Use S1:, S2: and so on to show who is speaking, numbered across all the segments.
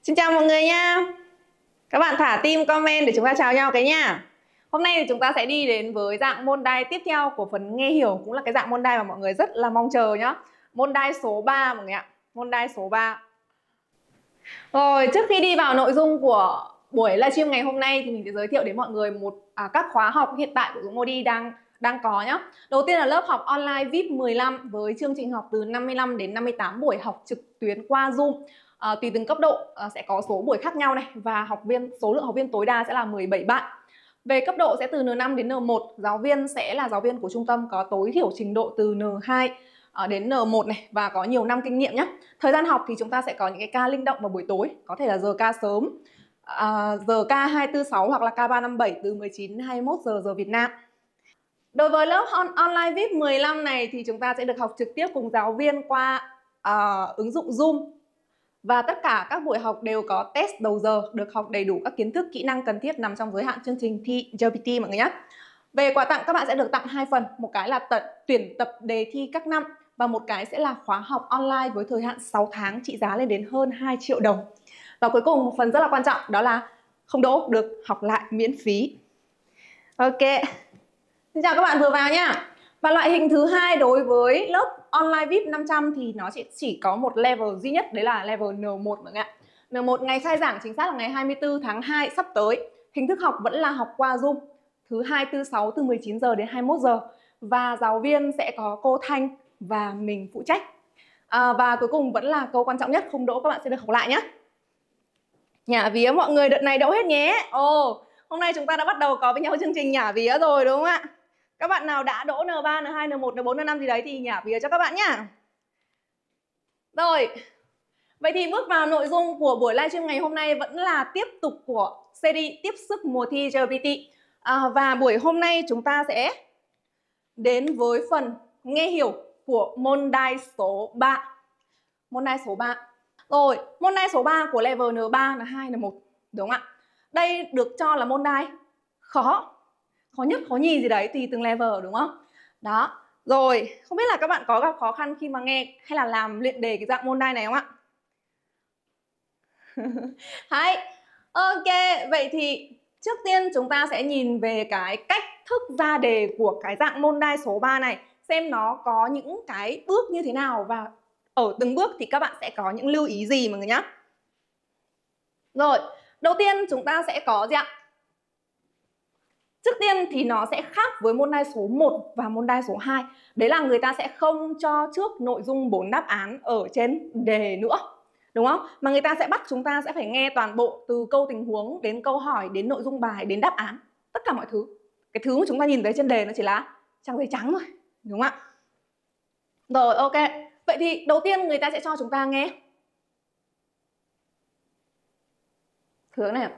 S1: Xin chào mọi người nha. Các bạn thả tim comment để chúng ta chào nhau cái nha. Hôm nay thì chúng ta sẽ đi đến với dạng môn đai tiếp theo của phần nghe hiểu, cũng là cái dạng môn đai mà mọi người rất là mong chờ nhá. Môn đai số 3 mọi người ạ. Môn đai số 3. Rồi, trước khi đi vào nội dung của buổi livestream ngày hôm nay thì mình sẽ giới thiệu đến mọi người các khóa học hiện tại của Modi đang có nhá. Đầu tiên là lớp học online VIP 15 với chương trình học từ 55 đến 58 buổi học trực tuyến qua Zoom. Tùy từng cấp độ sẽ có số buổi khác nhau này, và số lượng học viên tối đa sẽ là 17 bạn. Về cấp độ sẽ từ N5 đến N1, giáo viên sẽ là giáo viên của trung tâm có tối thiểu trình độ từ N2 đến N1 này và có nhiều năm kinh nghiệm nhé. Thời gian học thì chúng ta sẽ có những cái ca linh động vào buổi tối, có thể là giờ ca sớm, giờ ca 246 hoặc là ca 357 từ 19 đến 21 giờ Việt Nam. Đối với lớp online VIP 15 này thì chúng ta sẽ được học trực tiếp cùng giáo viên qua ứng dụng Zoom. Và tất cả các buổi học đều có test đầu giờ, được học đầy đủ các kiến thức, kỹ năng cần thiết nằm trong giới hạn chương trình thi JPT mọi người nhé. Về quà tặng, các bạn sẽ được tặng 2 phần, một cái là tuyển tập đề thi các năm và một cái sẽ là khóa học online với thời hạn 6 tháng trị giá lên đến hơn 2 triệu đồng. Và cuối cùng một phần rất là quan trọng, đó là không đỗ được học lại miễn phí. Ok. Xin chào các bạn vừa vào nha. Và loại hình thứ hai đối với lớp online VIP 500 thì nó chỉ có một level duy nhất, đấy là level N1 mọi người ạ. N1 ngày khai giảng chính xác là ngày 24 tháng 2 sắp tới. Hình thức học vẫn là học qua Zoom, thứ 2, thứ 6 từ 19 giờ đến 21 giờ. Và giáo viên sẽ có cô Thanh và mình phụ trách. Và cuối cùng vẫn là câu quan trọng nhất, không đỗ các bạn sẽ được học lại nhé. Nhả vía mọi người đợt này đậu hết nhé. Hôm nay chúng ta đã bắt đầu có với nhau chương trình nhả vía rồi đúng không ạ? Các bạn nào đã đỗ N3, N2, N1, N4, N5 gì đấy thì nhả vía cho các bạn nhá. Rồi, vậy thì bước vào nội dung của buổi livestream ngày hôm nay vẫn là tiếp tục của series tiếp sức mùa thi JPT. Và buổi hôm nay chúng ta sẽ đến với phần nghe hiểu của môn đai số 3. Môn đai số 3. Rồi, môn đai số 3 của level N3, N2, N1, đúng không ạ? Đây được cho là môn đai khó nhất, khó nhì gì đấy tùy từng level đúng không? Đó. Rồi, không biết là các bạn có gặp khó khăn khi mà nghe hay là làm luyện đề cái dạng môn đai này không ạ? Hay. Ok, vậy thì trước tiên chúng ta sẽ nhìn về cái cách thức ra đề của cái dạng môn đai số 3 này, xem nó có những cái bước như thế nào và ở từng bước thì các bạn sẽ có những lưu ý gì mọi người nhé. Rồi, đầu tiên chúng ta sẽ có gì ạ? Trước tiên thì nó sẽ khác với môn đai số 1 và môn đai số 2. Đấy là người ta sẽ không cho trước nội dung 4 đáp án ở trên đề nữa. Đúng không? Mà người ta sẽ bắt chúng ta sẽ phải nghe toàn bộ từ câu tình huống đến câu hỏi đến nội dung bài đến đáp án. Tất cả mọi thứ. Cái thứ mà chúng ta nhìn thấy trên đề nó chỉ là trang giấy trắng thôi. Đúng không ạ? Rồi, ok. Vậy thì đầu tiên người ta sẽ cho chúng ta nghe. Hướng này.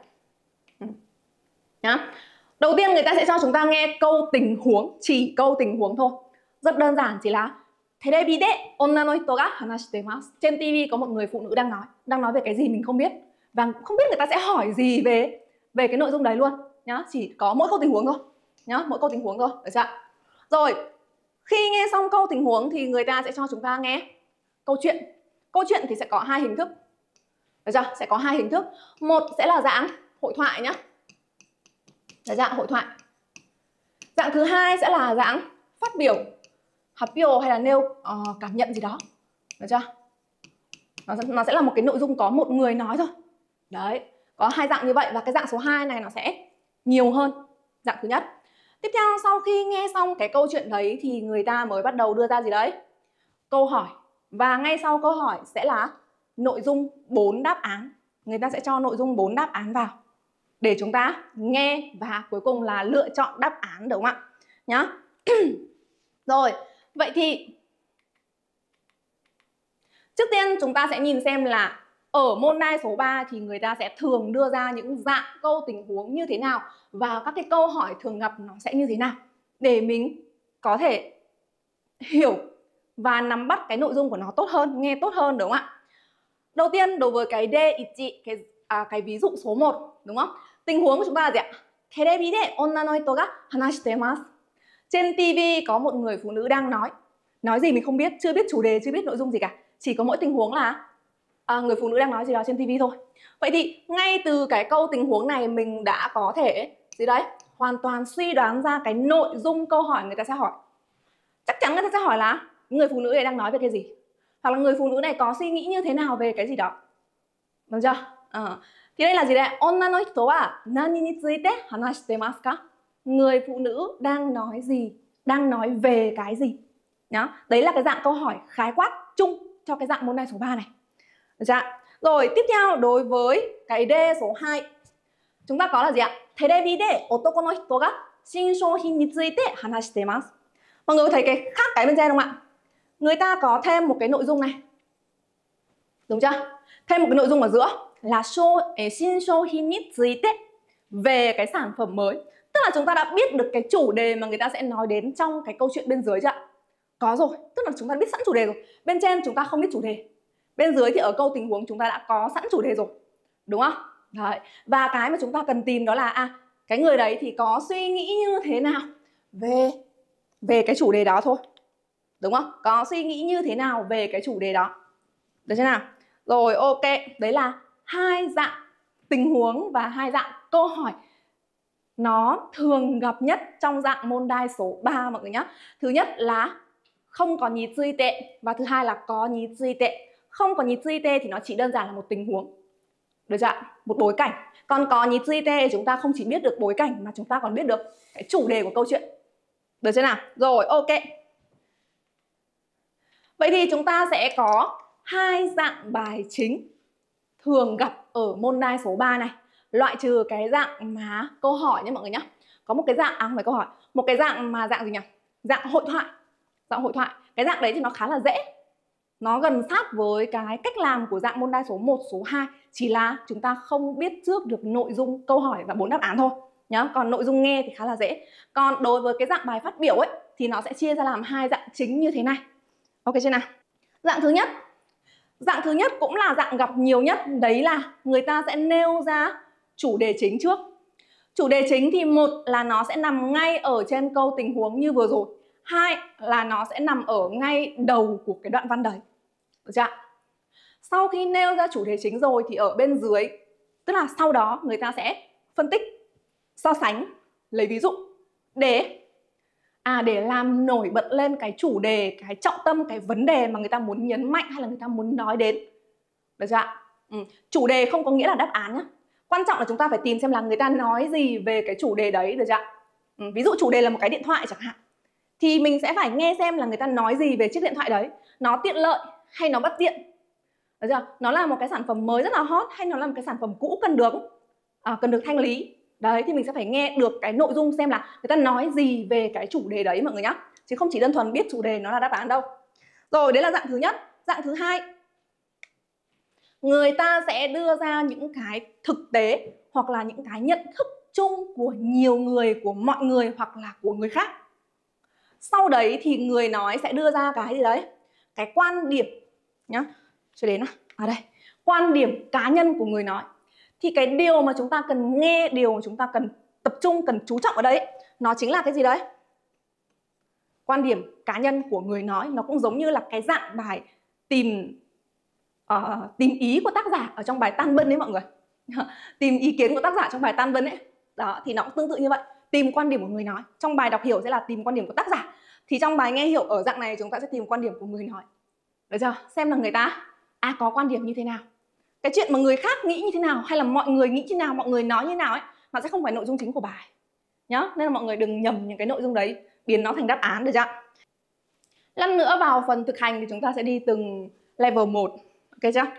S1: Nhá. Đầu tiên người ta sẽ cho chúng ta nghe câu tình huống, chỉ câu tình huống thôi. Rất đơn giản, chỉ là Terebi de onna no hito ga hanashitemasu. Trên TV có một người phụ nữ đang nói về cái gì mình không biết. Và không biết người ta sẽ hỏi gì về cái nội dung đấy luôn nhá, chỉ có mỗi câu tình huống thôi nhá, mỗi câu tình huống thôi, được chưa? Rồi, khi nghe xong câu tình huống thì người ta sẽ cho chúng ta nghe câu chuyện. Câu chuyện thì sẽ có 2 hình thức. Được chưa? Sẽ có 2 hình thức. Một sẽ là dạng hội thoại nhá. Là dạng hội thoại. Dạng thứ hai sẽ là dạng phát biểu, hapio hay là nêu cảm nhận gì đó. Được chưa? Nó sẽ là một cái nội dung có một người nói thôi. Đấy, có 2 dạng như vậy và cái dạng số 2 này nó sẽ nhiều hơn dạng thứ nhất. Tiếp theo sau khi nghe xong cái câu chuyện đấy thì người ta mới bắt đầu đưa ra gì đấy? Câu hỏi. Và ngay sau câu hỏi sẽ là nội dung 4 đáp án. Người ta sẽ cho nội dung 4 đáp án vào để chúng ta nghe và cuối cùng là lựa chọn đáp án, đúng không ạ? Nhá. Rồi, vậy thì trước tiên chúng ta sẽ nhìn xem là ở môn đai số 3 thì người ta sẽ thường đưa ra những dạng câu tình huống như thế nào và các cái câu hỏi thường gặp nó sẽ như thế nào để mình có thể hiểu và nắm bắt cái nội dung của nó tốt hơn, nghe tốt hơn, đúng không ạ? Đầu tiên đối với cái D1, cái ví dụ số 1, đúng không? Tình huống của chúng ta là gì ạ? Terebi de onna no hito ga hanashitemasu. Trên TV có một người phụ nữ đang nói gì mình không biết, chưa biết chủ đề, chưa biết nội dung gì cả. Chỉ có mỗi tình huống là người phụ nữ đang nói gì đó trên TV thôi. Vậy thì ngay từ cái câu tình huống này mình đã có thể gì đấy hoàn toàn suy đoán ra cái nội dung câu hỏi người ta sẽ hỏi. Chắc chắn người ta sẽ hỏi là người phụ nữ này đang nói về cái gì, hoặc là người phụ nữ này có suy nghĩ như thế nào về cái gì đó, đúng chưa? Thì đây là gì đây? Onna no hito wa nani ni tsuite hanashite ka? Người phụ nữ đang nói gì, đang nói về cái gì nhá. Đấy là cái dạng câu hỏi khái quát chung cho cái dạng môn đai số 3 này. Được chưa? Rồi tiếp theo đối với cái D số 2 chúng ta có là gì ạ? Terebi de otoko no hito ga shinshohin ni tsuite hanashitemasu. Mọi người thấy cái khác cái bên trên không ạ? Người ta có thêm một cái nội dung này, đúng chưa? Thêm một cái nội dung ở giữa là shinshohin ni tsuite, về cái sản phẩm mới. Tức là chúng ta đã biết được cái chủ đề mà người ta sẽ nói đến trong cái câu chuyện bên dưới chưa ạ? Có rồi, tức là chúng ta biết sẵn chủ đề rồi. Bên trên chúng ta không biết chủ đề, bên dưới thì ở câu tình huống chúng ta đã có sẵn chủ đề rồi, đúng không? Đấy. Và cái mà chúng ta cần tìm đó là cái người đấy thì có suy nghĩ như thế nào về cái chủ đề đó thôi, đúng không? Có suy nghĩ như thế nào về cái chủ đề đó, được chưa nào? Rồi, ok, đấy là hai dạng tình huống và hai dạng câu hỏi nó thường gặp nhất trong dạng môn đai số 3 mọi người nhé. Thứ nhất là không có nhí tsuy tệ, và thứ hai là có nhí tsuy tệ. Không có nhí tsuy tệ thì nó chỉ đơn giản là một tình huống, được chưa? Một bối cảnh. Còn có nhí tsuy tệ chúng ta không chỉ biết được bối cảnh mà chúng ta còn biết được cái chủ đề của câu chuyện, được chưa nào? Rồi, ok. Vậy thì chúng ta sẽ có hai dạng bài chính thường gặp ở môn đai số 3 này, loại trừ cái dạng mà câu hỏi nhé mọi người nhé. Có một cái dạng, không phải câu hỏi, một cái dạng mà dạng gì nhỉ? Dạng hội thoại. Dạng hội thoại. Cái dạng đấy thì nó khá là dễ, nó gần sát với cái cách làm của dạng môn đai số 1, số 2, chỉ là chúng ta không biết trước được nội dung câu hỏi và 4 đáp án thôi nhá. Còn nội dung nghe thì khá là dễ. Còn đối với cái dạng bài phát biểu ấy thì nó sẽ chia ra làm hai dạng chính như thế này. Ok chưa nào? Dạng thứ nhất cũng là dạng gặp nhiều nhất, đấy là người ta sẽ nêu ra chủ đề chính trước. Chủ đề chính thì một là nó sẽ nằm ngay ở trên câu tình huống như vừa rồi, hai là nó sẽ nằm ở ngay đầu của cái đoạn văn đấy, được chưa? Sau khi nêu ra chủ đề chính rồi thì ở bên dưới, tức là sau đó người ta sẽ phân tích, so sánh, lấy ví dụ để làm nổi bật lên cái chủ đề, cái trọng tâm, cái vấn đề mà người ta muốn nhấn mạnh hay là người ta muốn nói đến, được chưa? Chủ đề không có nghĩa là đáp án nhá. Quan trọng là chúng ta phải tìm xem là người ta nói gì về cái chủ đề đấy, được chưa? Ví dụ chủ đề là một cái điện thoại chẳng hạn, thì mình sẽ phải nghe xem là người ta nói gì về chiếc điện thoại đấy. Nó tiện lợi hay nó bất tiện, được chưa? Nó là một cái sản phẩm mới rất là hot hay nó là một cái sản phẩm cũ cần được thanh lý. Đấy, thì mình sẽ phải nghe được cái nội dung xem là người ta nói gì về cái chủ đề đấy mọi người nhá. Chứ không chỉ đơn thuần biết chủ đề nó là đáp án đâu. Rồi, đấy là dạng thứ nhất. Dạng thứ hai, người ta sẽ đưa ra những cái thực tế hoặc là những cái nhận thức chung của nhiều người, của mọi người hoặc là của người khác. Sau đấy thì người nói sẽ đưa ra cái gì đấy, cái quan điểm nhá. Cho đến đây, quan điểm cá nhân của người nói. Thì cái điều mà chúng ta cần nghe, điều mà chúng ta cần tập trung, cần chú trọng ở đây, nó chính là cái gì đấy? Quan điểm cá nhân của người nói. Nó cũng giống như là cái dạng bài tìm ý của tác giả ở trong bài Tan Bân đấy mọi người. Tìm ý kiến của tác giả trong bài Tan Bân ấy. Đó, thì nó cũng tương tự như vậy. Tìm quan điểm của người nói. Trong bài đọc hiểu sẽ là tìm quan điểm của tác giả. Thì trong bài nghe hiểu ở dạng này chúng ta sẽ tìm quan điểm của người nói. Được chưa? Xem là người ta có quan điểm như thế nào. Cái chuyện mà người khác nghĩ như thế nào hay là mọi người nghĩ như thế nào, mọi người nói như thế nào ấy, nó sẽ không phải nội dung chính của bài nhá. Nên là mọi người đừng nhầm những cái nội dung đấy, biến nó thành đáp án, được chưa? Lần nữa vào phần thực hành thì chúng ta sẽ đi từng level 1. Ok chưa?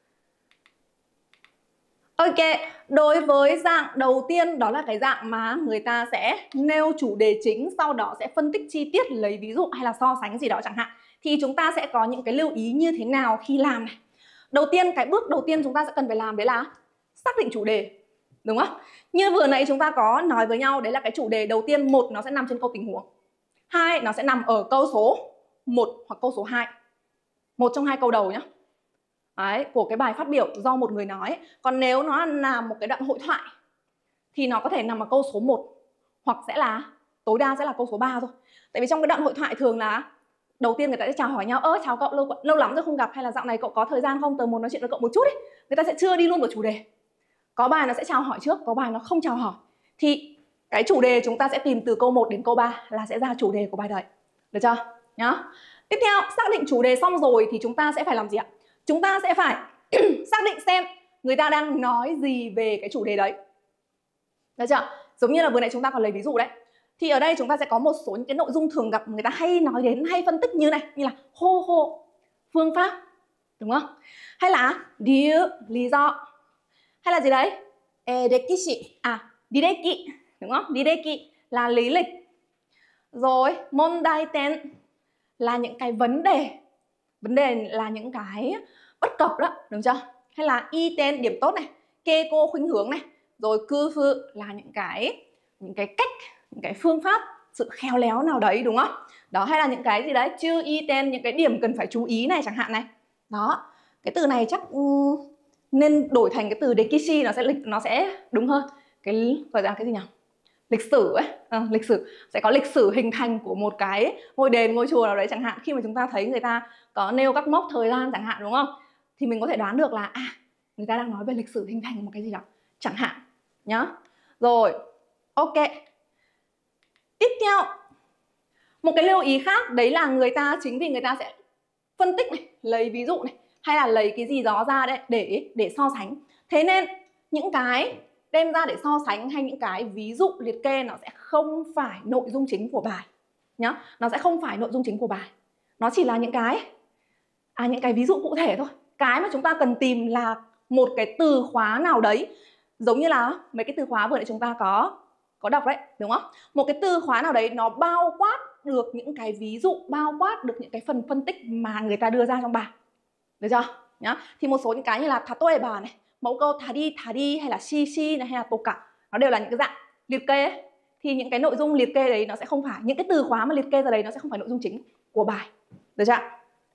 S1: Ok, đối với dạng đầu tiên đó là cái dạng mà người ta sẽ nêu chủ đề chính, sau đó sẽ phân tích chi tiết, lấy ví dụ hay là so sánh gì đó chẳng hạn. Thì chúng ta sẽ có những cái lưu ý như thế nào khi làm này. Đầu tiên, cái bước đầu tiên chúng ta sẽ cần phải làm đấy là xác định chủ đề, đúng không? Như vừa nãy chúng ta có nói với nhau, đấy là cái chủ đề đầu tiên, một nó sẽ nằm trên câu tình huống, hai nó sẽ nằm ở câu số 1 hoặc câu số 2, một trong hai câu đầu nhé. Đấy, của cái bài phát biểu do một người nói. Còn nếu nó là một cái đoạn hội thoại thì nó có thể nằm ở câu số 1 hoặc sẽ là tối đa sẽ là câu số 3 thôi. Tại vì trong cái đoạn hội thoại thường là đầu tiên người ta sẽ chào hỏi nhau, chào cậu, lâu lắm rồi không gặp, hay là dạo này cậu có thời gian không, tớ muốn nói chuyện với cậu một chút ấy. Người ta sẽ chưa đi luôn vào chủ đề. Có bài nó sẽ chào hỏi trước, có bài nó không chào hỏi. Thì cái chủ đề chúng ta sẽ tìm từ câu 1 đến câu 3 là sẽ ra chủ đề của bài đấy. Được chưa? Nhá. Tiếp theo, xác định chủ đề xong rồi thì chúng ta sẽ phải làm gì ạ? Chúng ta sẽ phải xác định xem người ta đang nói gì về cái chủ đề đấy. Được chưa? Giống như là vừa nãy chúng ta còn lấy ví dụ đấy. Thì ở đây chúng ta sẽ có một số những cái nội dung thường gặp người ta hay nói đến, hay phân tích như này, như là hô hô, phương pháp, đúng không? Hay là điều, lý do. Hay là gì đấy? Dekishi, direki, đúng không? Direki là lý lịch. Rồi, mondai ten là những cái vấn đề. Vấn đề là những cái bất cập đó, đúng chưa? Hay là iten, điểm tốt này, keiko, khuynh hướng này. Rồi kufu là những cái cách, những cái phương pháp, sự khéo léo nào đấy, đúng không? Đó, hay là những cái gì đấy, chư iten, những cái điểm cần phải chú ý này chẳng hạn này. Đó, cái từ này chắc nên đổi thành cái từ dekishi, nó sẽ đúng hơn. Cái gọi là cái gì nhỉ? Lịch sử ấy, lịch sử sẽ có lịch sử hình thành của một cái ngôi đền, ngôi chùa nào đấy chẳng hạn. Khi mà chúng ta thấy người ta có nêu các mốc thời gian chẳng hạn, đúng không? Thì mình có thể đoán được là người ta đang nói về lịch sử hình thành một cái gì đó chẳng hạn nhá. Rồi, ok. Tiếp theo, một cái lưu ý khác đấy là chính vì người ta sẽ phân tích này, lấy ví dụ này, hay là lấy cái gì đó ra đấy để so sánh. Thế nên những cái đem ra để so sánh hay những cái ví dụ liệt kê nó sẽ không phải nội dung chính của bài nhá. Nó sẽ không phải nội dung chính của bài. Nó chỉ là những cái ví dụ cụ thể thôi. Cái mà chúng ta cần tìm là một cái từ khóa nào đấy, giống như là mấy cái từ khóa vừa nãy chúng ta có đọc đấy, đúng không? Một cái từ khóa nào đấy nó bao quát được những cái ví dụ, bao quát được những cái phần phân tích mà người ta đưa ra trong bài. Được chưa? Nhá. Thì một số những cái như là tatoeba này, mẫu câu thadi hay là shishi này, hay là toka, nó đều là những cái dạng liệt kê ấy. Thì những cái nội dung liệt kê đấy nó sẽ không phải, những cái từ khóa mà liệt kê ra đấy nó sẽ không phải nội dung chính của bài. Được chưa?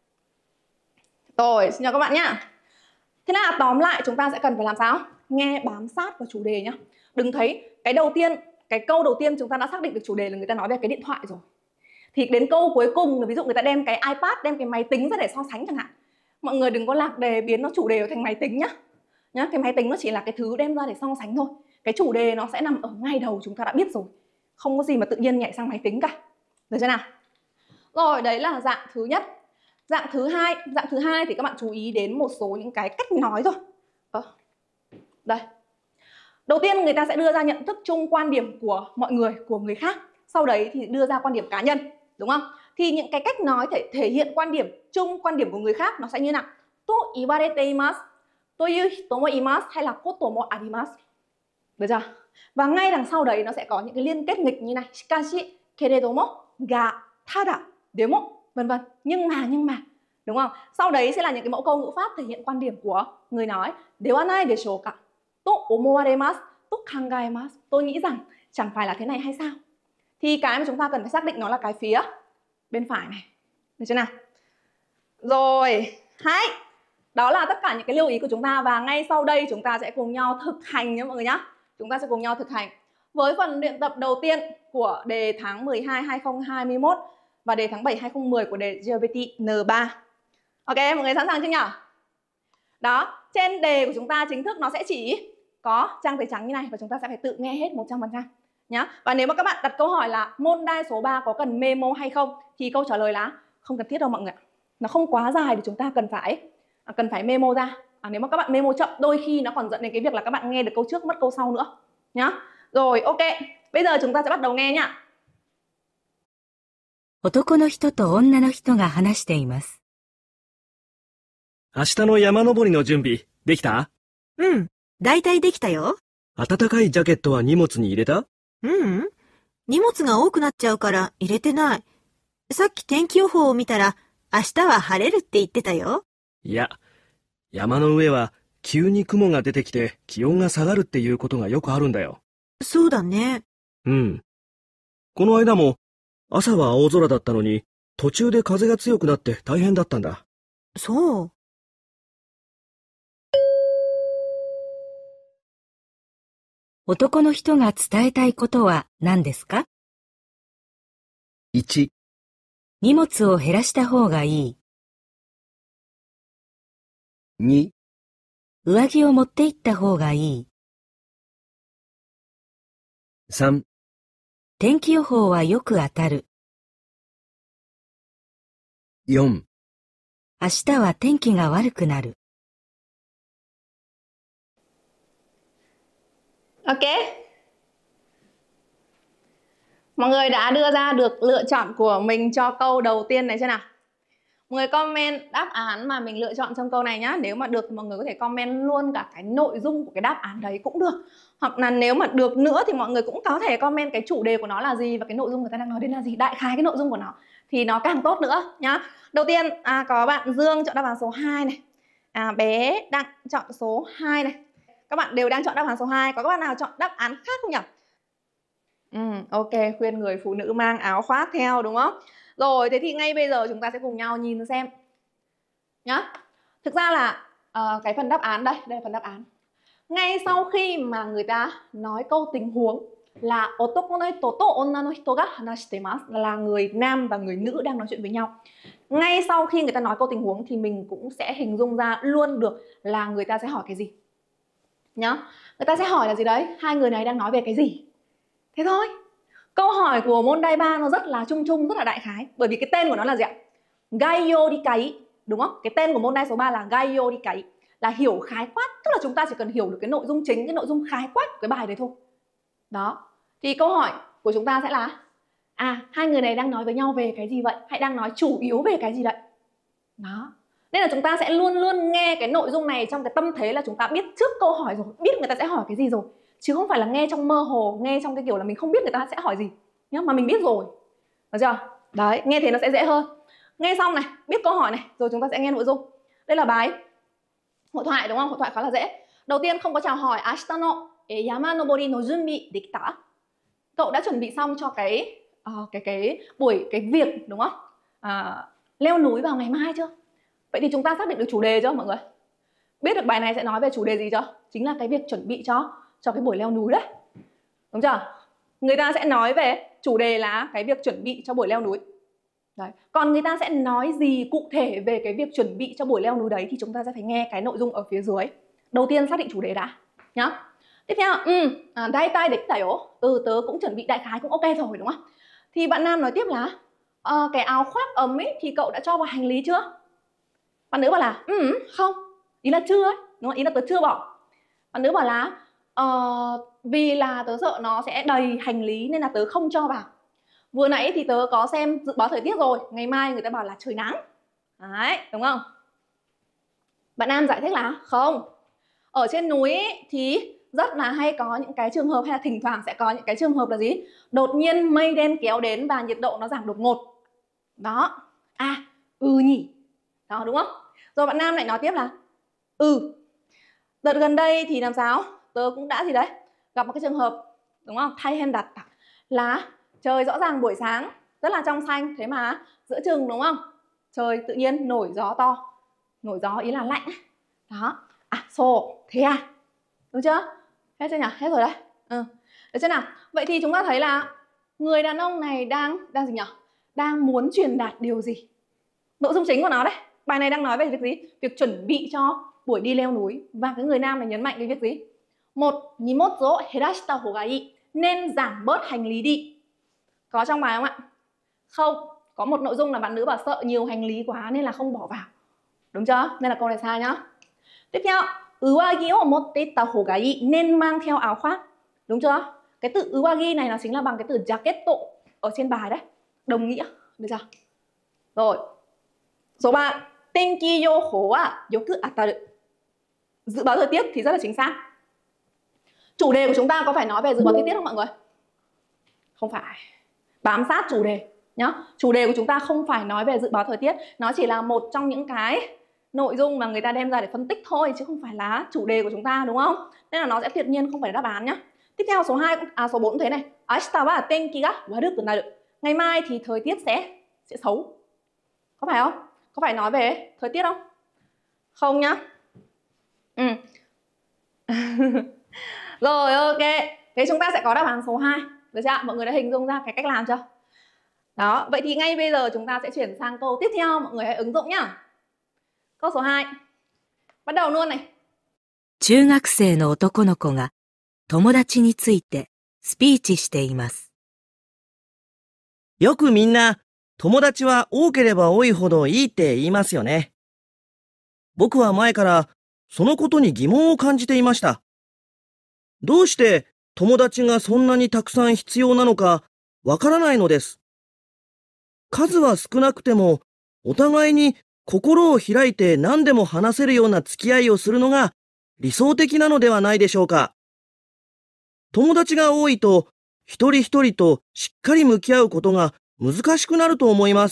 S1: Rồi, xin chào các bạn nhá. Thế là tóm lại chúng ta sẽ cần phải làm sao? Nghe bám sát vào chủ đề nhá. Đừng thấy cái câu đầu tiên chúng ta đã xác định được chủ đề là người ta nói về cái điện thoại rồi. Thì đến câu cuối cùng, ví dụ người ta đem cái iPad, đem cái máy tính ra để so sánh chẳng hạn. Mọi người đừng có lạc đề biến nó chủ đề thành máy tính nhá. Cái máy tính nó chỉ là cái thứ đem ra để so sánh thôi. Cái chủ đề nó sẽ nằm ở ngay đầu, chúng ta đã biết rồi. Không có gì mà tự nhiên nhảy sang máy tính cả. Được chưa nào? Rồi, đấy là dạng thứ nhất. Dạng thứ hai thì các bạn chú ý đến một số những cái cách nói thôi. Đây. Đầu tiên người ta sẽ đưa ra nhận thức chung, quan điểm của mọi người, của người khác. Sau đấy thì đưa ra quan điểm cá nhân, đúng không? Thì những cái cách nói thể hiện quan điểm chung, quan điểm của người khác nó sẽ như nào? To iwarete imasu, toyu hito mo imasu, hay là koto mo arimasu. Được chưa? Và ngay đằng sau đấy nó sẽ có những cái liên kết nghịch như này: shikashi, keredomo, ga, tada, demo, vân vân. Nhưng mà, đúng không? Sau đấy sẽ là những cái mẫu câu ngữ pháp thể hiện quan điểm của người nói. Dewa nai deshou ka, to omowaremasu, to kangaemasu. Tôi nghĩ rằng chẳng phải là thế này hay sao? Thì cái mà chúng ta cần phải xác định nó là cái phía bên phải này. Được chưa nào? Rồi, đó là tất cả những cái lưu ý của chúng ta. Và ngay sau đây chúng ta sẽ cùng nhau thực hành nhé mọi người nhé. Chúng ta sẽ cùng nhau thực hành với phần luyện tập đầu tiên của đề tháng 12 2021 và đề tháng 7 2010 của đề GPT N3. Ok, mọi người sẵn sàng chưa nhỉ? Đó, trên đề của chúng ta chính thức nó sẽ chỉ có trang giấy trắng như này và chúng ta sẽ phải tự nghe hết 100% nhá. Và nếu mà các bạn đặt câu hỏi là môn đai số 3 có cần memo hay không thì câu trả lời là không cần thiết đâu mọi người ạ. Nó không quá dài để chúng ta cần phải memo ra. Nếu mà các bạn memo chậm đôi khi nó còn dẫn đến cái việc là các bạn nghe được câu trước mất câu sau nữa nhá. Rồi, ok. Bây giờ chúng ta sẽ bắt đầu nghe nhá.
S2: 男の人と女の人が話しています。
S3: 明日の山登りの準備、できた？
S4: うん、だいたいできたよ。
S3: 暖かいジャケットは荷物に入れた？
S4: 荷物が多くなっちゃうから入れてない。さっき天気予報を見たら、明日は晴れるって言ってたよ。
S3: いや、山の上は急に雲が出てきて気温が下がるっていうことがよくあるんだよ。
S4: そうだね。
S3: うん。この間も朝は青空だったのに途中で風が強くなって大変だったんだ。
S4: そう。
S2: 男の人が伝えたいことは何ですか？
S3: 1、
S2: 荷物を減らした方がいい。
S3: 2、
S2: 上着を持って行った方がいい。
S3: 3、
S2: 天気予報はよく当たる。
S3: 4、
S2: 明日は天気が悪くなる。
S1: Ok. Mọi người đã đưa ra được lựa chọn của mình cho câu đầu tiên này chưa nào? Mọi người comment đáp án mà mình lựa chọn trong câu này nhá. Nếu mà được thì mọi người có thể comment luôn cả cái nội dung của cái đáp án đấy cũng được. Hoặc là nếu mà được nữa thì mọi người cũng có thể comment cái chủ đề của nó là gì và cái nội dung người ta đang nói đến là gì, đại khái cái nội dung của nó thì nó càng tốt nữa nhá. Đầu tiên có bạn Dương chọn đáp án số 2 này. Bé Đặng chọn số 2 này. Các bạn đều đang chọn đáp án số 2. Có các bạn nào chọn đáp án khác không nhỉ? Ok, khuyên người phụ nữ mang áo khoác theo đúng không? Rồi, thế thì ngay bây giờ chúng ta sẽ cùng nhau nhìn xem nhá. Thực ra là cái phần đáp án đây là phần đáp án. Ngay sau khi mà người ta nói câu tình huống là otoko no hito to onna no hito ga hanashitemasu, là người nam và người nữ đang nói chuyện với nhau. Ngay sau khi người ta nói câu tình huống thì mình cũng sẽ hình dung ra luôn được là người ta sẽ hỏi cái gì nhá. Người ta sẽ hỏi là gì đấy? Hai người này đang nói về cái gì? Thế thôi. Câu hỏi của môn Dai 3 nó rất là chung chung, rất là đại khái. Bởi vì cái tên của nó là gì ạ? Gaiyo Dikai, đúng không? Cái tên của môn Dai số 3 là Gaiyo Dikai, là hiểu khái quát. Tức là chúng ta chỉ cần hiểu được cái nội dung chính, cái nội dung khái quát của cái bài đấy thôi. Đó. Thì câu hỏi của chúng ta sẽ là hai người này đang nói với nhau về cái gì vậy? Hay đang nói chủ yếu về cái gì vậy? Đó. Nên là chúng ta sẽ luôn luôn nghe cái nội dung này trong cái tâm thế là chúng ta biết trước câu hỏi rồi, biết người ta sẽ hỏi cái gì rồi. Chứ không phải là nghe trong mơ hồ, nghe trong cái kiểu là mình không biết người ta sẽ hỏi gì nhá, mà mình biết rồi. Được chưa? Đấy, nghe thế nó sẽ dễ hơn. Nghe xong này, biết câu hỏi này, rồi chúng ta sẽ nghe nội dung. Đây là bài hội thoại đúng không? Hội thoại khá là dễ. Đầu tiên không có chào hỏi. Ashita no yama nobori no junbi dekita. Cậu đã chuẩn bị xong cho cái việc đúng không? Leo núi vào ngày mai chưa? Vậy thì chúng ta xác định được chủ đề chưa mọi người? Biết được bài này sẽ nói về chủ đề gì chưa? Chính là cái việc chuẩn bị cho cái buổi leo núi đấy. Đúng chưa? Người ta sẽ nói về chủ đề là cái việc chuẩn bị cho buổi leo núi. Đấy. Còn người ta sẽ nói gì cụ thể về cái việc chuẩn bị cho buổi leo núi đấy thì chúng ta sẽ phải nghe cái nội dung ở phía dưới. Đầu tiên xác định chủ đề đã nhá. Tiếp theo, dai tai dekita yo. Tớ cũng chuẩn bị đại khái cũng ok rồi đúng không? Thì bạn nam nói tiếp là cái áo khoác ấm ấy thì cậu đã cho vào hành lý chưa? Bạn nữ bảo là không, ý là chưa ấy, đúng không? Ý là tớ chưa bỏ. Bạn nữ bảo là vì là tớ sợ nó sẽ đầy hành lý nên là tớ không cho vào. Vừa nãy thì tớ có xem dự báo thời tiết rồi, ngày mai người ta bảo là trời nắng. Đấy, đúng không? Bạn nam giải thích là không, ở trên núi ấy, thì rất là hay có những cái trường hợp, hay là thỉnh thoảng sẽ có những cái trường hợp là gì? Đột nhiên mây đen kéo đến và nhiệt độ nó giảm đột ngột. Đó, nhỉ. Đó, đúng không? Rồi bạn nam lại nói tiếp là đợt gần đây thì làm sao? Tớ cũng đã gì đấy, gặp một cái trường hợp, đúng không? Thay hen đặt là trời rõ ràng buổi sáng rất là trong xanh, thế mà giữa chừng đúng không? Trời tự nhiên nổi gió to. Nổi gió ý là lạnh. Đó. Thế à? Đúng chưa? Hết chưa nhỉ? Hết rồi đấy. Được chưa nào? Vậy thì chúng ta thấy là người đàn ông này đang gì nhỉ? Đang muốn truyền đạt điều gì? Nội dung chính của nó đấy. Bài này đang nói về việc gì? Việc chuẩn bị cho buổi đi leo núi. Và cái người nam này nhấn mạnh cái việc gì? Một, nimotsu o herashita hoga ii, nên giảm bớt hành lý đi. Có trong bài không ạ? Không. Có một nội dung là bạn nữ bảo sợ nhiều hành lý quá nên là không bỏ vào. Đúng chưa? Nên là câu này sai nhá. Tiếp theo, uwagi o motte itta hoga ii, nên mang theo áo khoác. Đúng chưa? Cái từ uwagi này nó chính là bằng cái từ jacket ở trên bài đấy. Đồng nghĩa. Được chưa? Rồi. Số 3, tenki youhou wa yoku ataru. Dự báo thời tiết thì rất là chính xác. Chủ đề của chúng ta có phải nói về dự báo thời tiết không mọi người? Không phải. Bám sát chủ đề nhá. Chủ đề của chúng ta không phải nói về dự báo thời tiết, nó chỉ là một trong những cái nội dung mà người ta đem ra để phân tích thôi, chứ không phải là chủ đề của chúng ta, đúng không? Nên là nó sẽ tuyệt nhiên không phải là đáp án nhá. Tiếp theo số 4 thế này. Ashita wa tenki ga waruku naru. Ngày mai thì thời tiết sẽ xấu. Có phải không? Có phải nói về thời tiết không? Không nhá. Rồi, ok. Thế chúng ta sẽ có đáp án số 2. Được chưa? Mọi người đã hình dung ra cái cách làm chưa? Đó, vậy thì ngay bây giờ chúng ta sẽ chuyển sang câu tiếp theo, mọi người hãy ứng dụng nhá. Câu số 2. Bắt đầu luôn này.
S2: 中学生の男の子が友達についてスピーチしています。
S3: よくみんな、友達は多ければ多いほどいいって言いますよね。僕は前からそのことに疑問を感じていました。どうして友達がそんなにたくさん必要なのかわからないのです。数は少なくても、お互いに心を開いて何でも話せるような付き合いをするのが理想的なのではないでしょうか。友達が多いと、一人一人としっかり向き合うことが難しくなると思います。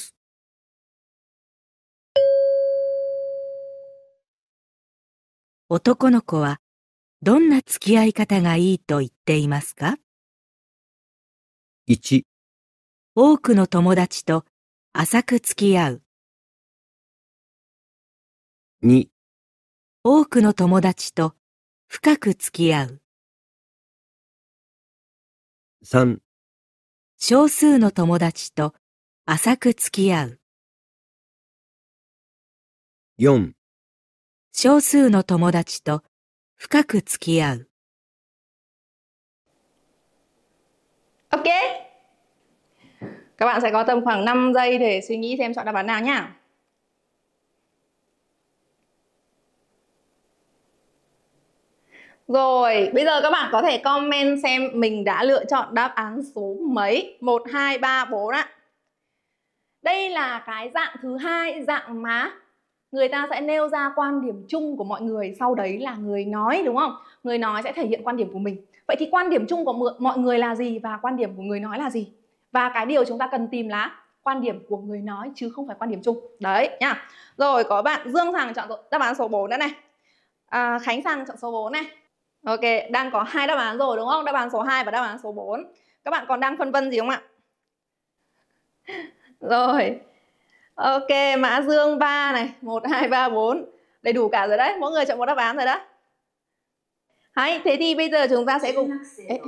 S2: 男の子はどんな付き合い方がいいと言っていますか？
S3: 1、
S2: 多くの友達と浅く付き合う。
S3: 2、
S2: 多くの友達と深く付き合う。
S3: 3、
S2: 少数の友達と浅く付き合う。
S3: 4、
S2: 少数の友達と深く付き合う。
S1: Ok. Các bạn sẽ có tầm khoảng 5 giây để suy nghĩ xem chọn đáp án nào nhá. Rồi, bây giờ các bạn có thể comment xem mình đã lựa chọn đáp án số mấy. 1, 2, 3, 4 ạ. Đây là cái dạng thứ hai, dạng mà người ta sẽ nêu ra quan điểm chung của mọi người, sau đấy là người nói, đúng không? Người nói sẽ thể hiện quan điểm của mình. Vậy thì quan điểm chung của mọi người là gì và quan điểm của người nói là gì? Và cái điều chúng ta cần tìm là quan điểm của người nói chứ không phải quan điểm chung. Đấy nhá. Rồi, có bạn Dương Sàng chọn đáp án số 4 nữa này. Khánh Sàng chọn số 4 này. Ok, đang có 2 đáp án rồi đúng không? Đáp án số 2 và đáp án số 4. Các bạn còn đang phân vân gì không ạ? Rồi. Ok, Mã Dương 3 này, 1, 2, 3, 4. Đầy đủ cả rồi đấy, mỗi người chọn một đáp án rồi đó. Hay, thế thì bây giờ chúng ta sẽ cùng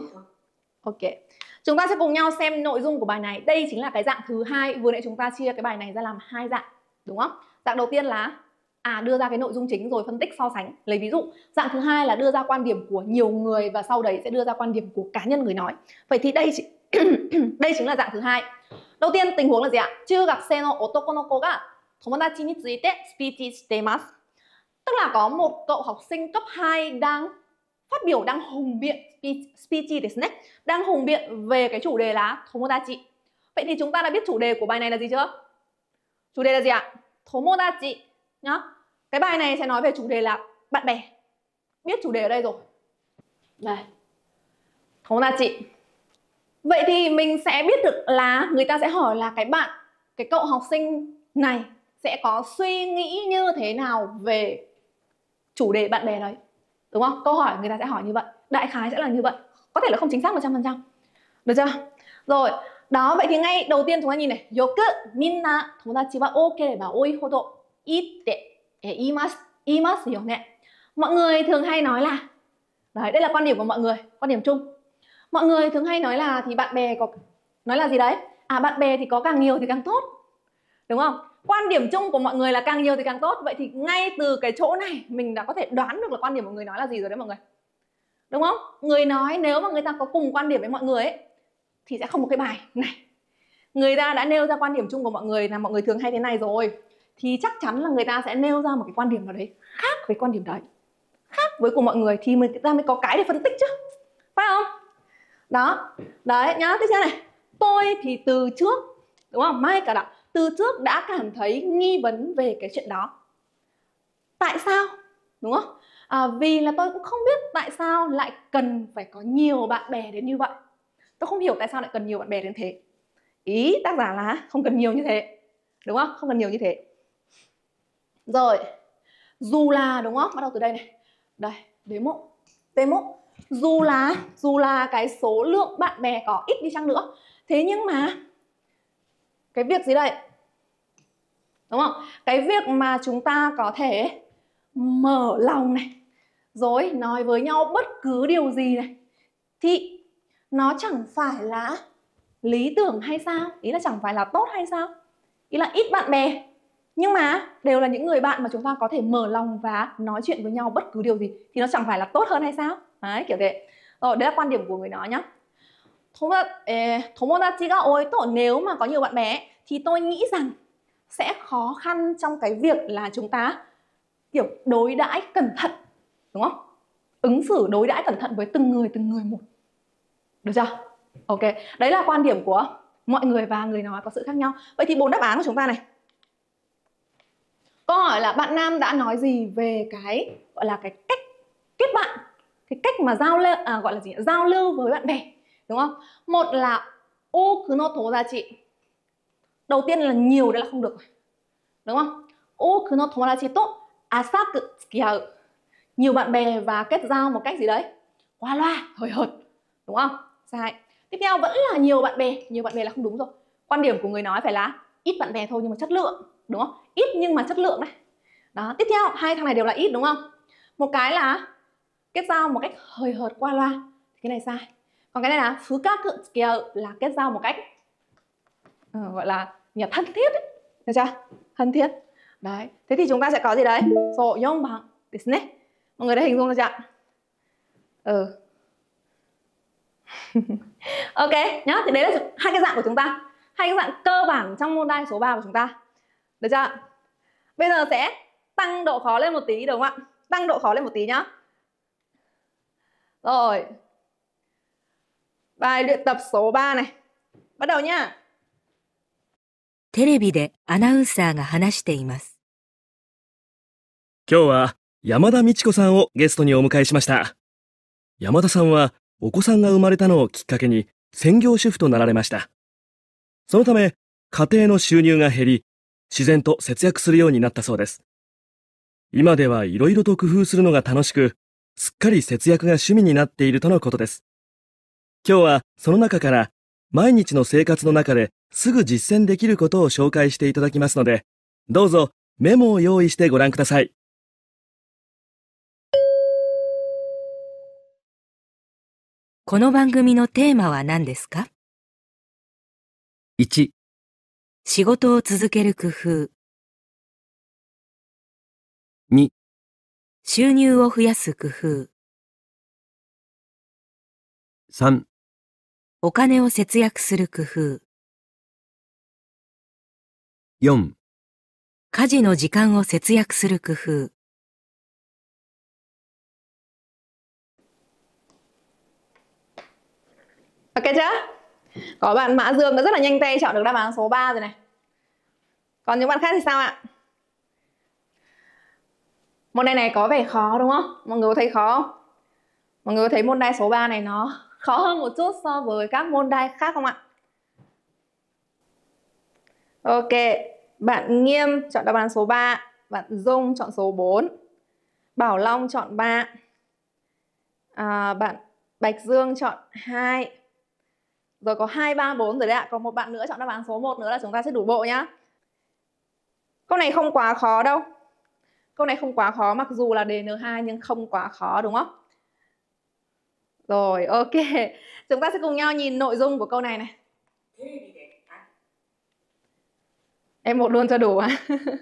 S1: Ok. Chúng ta sẽ cùng nhau xem nội dung của bài này. Đây chính là cái dạng thứ hai. Vừa nãy chúng ta chia cái bài này ra làm 2 dạng, đúng không? Dạng đầu tiên là đưa ra cái nội dung chính rồi phân tích so sánh, lấy ví dụ. Dạng thứ hai là đưa ra quan điểm của nhiều người và sau đấy sẽ đưa ra quan điểm của cá nhân người nói. Vậy thì đây đây chính là dạng thứ hai. Đầu tiên tình huống là gì ạ? 中学生の男の子が友達についてスピーチしています. Tức là có một cậu học sinh cấp 2 đang phát biểu, đang hùng biện, speech desu ne, đang hùng biện về cái chủ đề là tomodachi. Vậy thì chúng ta đã biết chủ đề của bài này là gì chưa? Chủ đề là gì ạ? Tomodachi nhá. Cái bài này sẽ nói về chủ đề là bạn bè. Biết chủ đề ở đây rồi. Đây. Tomodachi. Vậy thì mình sẽ biết được là người ta sẽ hỏi là cái cậu học sinh này sẽ có suy nghĩ như thế nào về chủ đề bạn bè đấy. Đúng không? Câu hỏi người ta sẽ hỏi như vậy. Đại khái sẽ là như vậy. Có thể là không chính xác 100%. Được chưa? Rồi. Đó, vậy thì ngay đầu tiên chúng ta nhìn này. Yoku minna tomodachi wa okereba oi hodo itte iimasu yo ne. Mọi người thường hay nói là, đấy, đây là quan điểm của mọi người, quan điểm chung. Mọi người thường hay nói là thì bạn bè có nói là gì đấy? Bạn bè thì có càng nhiều thì càng tốt. Đúng không? Quan điểm chung của mọi người là càng nhiều thì càng tốt. Vậy thì ngay từ cái chỗ này mình đã có thể đoán được là quan điểm của người nói là gì rồi đấy mọi người. Đúng không? Người nói nếu mà người ta có cùng quan điểm với mọi người ấy, thì sẽ không có cái bài này. Người ta đã nêu ra quan điểm chung của mọi người là mọi người thường hay thế này rồi, thì chắc chắn là người ta sẽ nêu ra một cái quan điểm nào đấy khác với quan điểm đấy, khác với của mọi người, thì người ta mới có cái để phân tích chứ, phải không? Đó, đấy nhá. Tiếp theo này, tôi thì từ trước, đúng không? Mai cả đạo từ trước đã cảm thấy nghi vấn về cái chuyện đó. Tại sao? Đúng không? Vì là tôi cũng không biết tại sao lại cần phải có nhiều bạn bè đến như vậy. Tôi không hiểu tại sao lại cần nhiều bạn bè đến thế. Ý tác giả là không cần nhiều như thế, đúng không? Không cần nhiều như thế. Rồi, dù là, đúng không? Bắt đầu từ đây này. Đây, T1. Dù là cái số lượng bạn bè có ít đi chăng nữa, thế nhưng mà cái việc gì đây? Đúng không? Cái việc mà chúng ta có thể mở lòng này, rồi nói với nhau bất cứ điều gì này, thì nó chẳng phải là lý tưởng hay sao? Ý là chẳng phải là tốt hay sao? Ý là ít bạn bè nhưng mà đều là những người bạn mà chúng ta có thể mở lòng và nói chuyện với nhau bất cứ điều gì thì nó chẳng phải là tốt hơn hay sao? Đấy, kiểu thế. Rồi, đấy là quan điểm của người nói nhá. Tomodachi ga oito, nếu mà có nhiều bạn bè thì tôi nghĩ rằng sẽ khó khăn trong cái việc là chúng ta kiểu đối đãi cẩn thận, đúng không? Ứng xử đối đãi cẩn thận với từng người một. Được chưa? Ok, đấy là quan điểm của mọi người và người nói có sự khác nhau. Vậy thì 4 đáp án của chúng ta này. Câu hỏi là bạn nam đã nói gì về cái gọi là cái cách kết bạn, cái cách mà gọi là gì? Giao lưu với bạn bè, đúng không? Một là oku no tomodachi. Đầu tiên là nhiều, đấy là không được rồi, đúng không? Oku no tomodachi to asaku tsukiau. Nhiều bạn bè và kết giao một cách gì đấy? Qua loa, hời hợt, đúng không? Sai. Tiếp theo vẫn là nhiều bạn bè là không đúng rồi. Quan điểm của người nói phải là ít bạn bè thôi nhưng mà chất lượng, đúng không? Ít nhưng mà chất lượng này. Đó, tiếp theo hai thằng này đều là ít, đúng không? Một cái là kết giao một cách hời hợt qua loa, cái này sai. Còn cái này là fukaku tsukiau, là kết giao một cách gọi là thân thiết ấy. Được chưa? Thân thiết. Đấy. Thế thì chúng ta sẽ có gì đấy? So 4番ですね. Mọi người đã hình dung được chưa? Ok nhá, thì đấy là hai cái dạng của chúng ta, hai cái dạng cơ bản trong môn đai số 3 của chúng ta. Được chưa? Bây giờ sẽ tăng độ khó lên một tí, đúng không ạ? Tăng độ khó lên một tí nhá. Rồi. Bài luyện tập số 3 này. Bắt đầu nhá.
S2: テレビでアナウンサーが話しています。
S5: 今日は山田美智子さんをゲストにお迎えしました。山田さんはお子さんが生まれたのをきっかけに専業主婦となられました。そのため家庭の収入が減り、自然と節約するようになったそうです。今ではいろいろと工夫するのが楽しく、すっかり節約が趣味になっているとのことです。今日はその中から毎日の生活の中ですぐ実践できることを紹介していただきますので、どうぞメモを用意してご覧ください。
S2: この番組のテーマは何ですか？
S5: 1、
S2: 仕事を続ける工夫。
S5: 2、
S2: 収入を増やす工夫。
S5: 3、
S2: お金を節約する工夫。
S5: 4、
S2: 家事の時間を節約する工夫。
S1: Ok chưa? Có bạn Mã Dương đã rất là nhanh tay chọn được đáp án số 3 rồi này. Còn những bạn khác thì sao ạ? Môn đai này có vẻ khó đúng không? Mọi người có thấy khó không? Mọi người có thấy môn đai số 3 này nó khó hơn một chút so với các môn đai khác không ạ? Ok, bạn Nghiêm chọn đáp án số 3, bạn Dung chọn số 4, Bảo Long chọn 3, bạn Bạch Dương chọn 2. Rồi có 2, 3, 4 rồi đấy ạ. Còn một bạn nữa chọn đáp án số 1 nữa là chúng ta sẽ đủ bộ nhá. Câu này không quá khó đâu. Câu này không quá khó, mặc dù là đề N2 nhưng không quá khó đúng không? Rồi, ok. Chúng ta sẽ cùng nhau nhìn nội dung của câu này này. Em một luôn cho đủ à?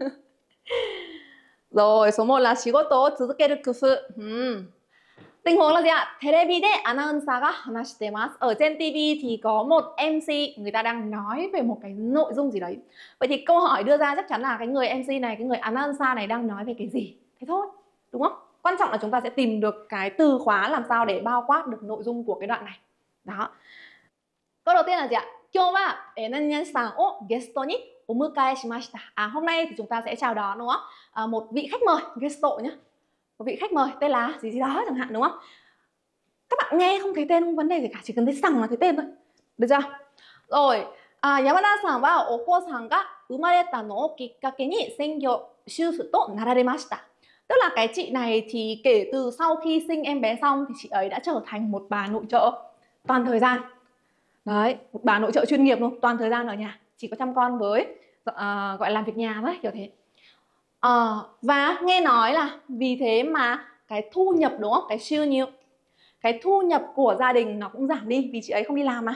S1: Rồi, số 1 là shigoto o tsuzukeru kufu. Tình huống là gì ạ? Terebi de announcer ga hanashitemasu. Ở trên TV thì có một MC, người ta đang nói về một cái nội dung gì đấy. Vậy thì câu hỏi đưa ra chắc chắn là cái người MC này, cái người announcer này đang nói về cái gì? Thế thôi, đúng không? Quan trọng là chúng ta sẽ tìm được cái từ khóa làm sao để bao quát được nội dung của cái đoạn này. Đó. Câu đầu tiên là gì ạ? Kyou wa nanyan-san o gesto ni omukae shimashita. Hôm nay thì chúng ta sẽ chào đón đúng không? Một vị khách mời, gesto nhá. Một vị khách mời tên là gì đó chẳng hạn đúng không? Các bạn nghe không thấy tên không vấn đề gì cả, chỉ cần thấy sằng là thấy tên thôi. Được chưa? Rồi, Yamada-san wa oko-san ga umareta no o kikkake ni sengyo shufu to nararemashita. Tức là cái chị này thì kể từ sau khi sinh em bé xong thì chị ấy đã trở thành một bà nội trợ toàn thời gian. Đấy, một bà nội trợ chuyên nghiệp luôn, toàn thời gian ở nhà, chỉ có chăm con với gọi làm việc nhà thôi, kiểu thế. Và nghe nói là vì thế mà cái thu nhập đúng không? Cái siêu nhiều, cái thu nhập của gia đình nó cũng giảm đi vì chị ấy không đi làm mà.